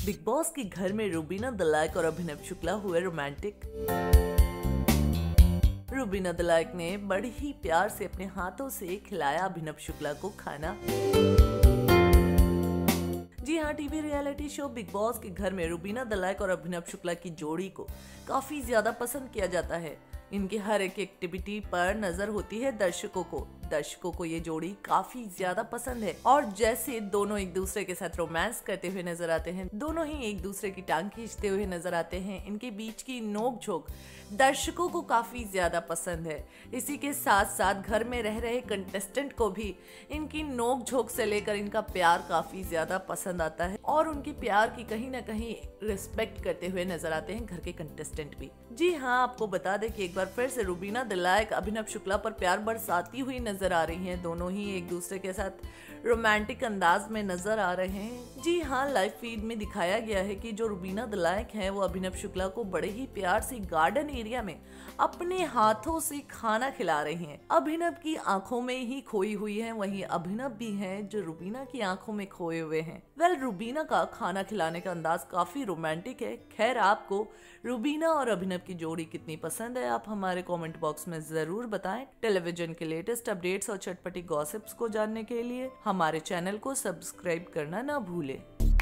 Big Boss के घर में रुबीना दलाइक और अभिनव शुक्ला हुए रोमांटिक। रुबीना दलाइक ने बड़े ही प्यार से अपने हाथों से खिलाया अभिनव शुक्ला को खाना। जी हाँ, TV reality show Bigg Boss के घर में रुबीना दलाइक और अभिनव शुक्ला की जोड़ी को काफी ज्यादा पसंद किया जाता है। इनकी हर एक एक्टिविटी पर नजर होती है दर्शकों को ये जोड़ी काफी ज्यादा पसंद है। और जैसे दोनों एक दूसरे के साथ रोमांस करते हुए नजर आते हैं, दोनों ही एक दूसरे की टांग खींचते हुए नजर आते हैं, इनके बीच की नोक झोंक दर्शकों को काफी ज्यादा पसंद है। इसी के साथ साथ घर में रह रहे कंटेस्टेंट को भी इनकी नोक झोंक से लेकर इनका प्यार काफी ज्यादा पसंद आता है और उनके प्यार की कहीं ना कहीं रिस्पेक्ट करते हुए नजर आते हैं घर के कंटेस्टेंट भी। जी हाँ, आपको बता दें कि एक बार फिर से रुबीना दलाइक अभिनव शुक्ला पर प्यार बरसाती हुई नजर आ रही हैं। दोनों ही एक दूसरे के साथ रोमांटिक अंदाज में नजर आ रहे हैं। जी हाँ, लाइव फीड में दिखाया गया है कि जो रुबीना दलाइक हैं वो अभिनव शुक्ला को बड़े ही प्यार से गार्डन एरिया में अपने हाथों से खाना खिला रही हैं। अभिनव की आंखों में ही खोई हुई हैं, वहीं अभिनव भी हैं जो रुबीना की आंखों में खोए हुए हैं। रुबीना का खाना खिलाने का अंदाज काफी रोमांटिक है। खैर, आपको रुबीना और अभिनव की जोड़ी कितनी पसंद है, आप हमारे कमेंट बॉक्स में जरूर बताएं। टेलीविजन के लेटेस्ट अपडेट्स और चटपटी गॉसिप्स को जानने के लिए हमारे चैनल को सब्सक्राइब करना ना भूलें।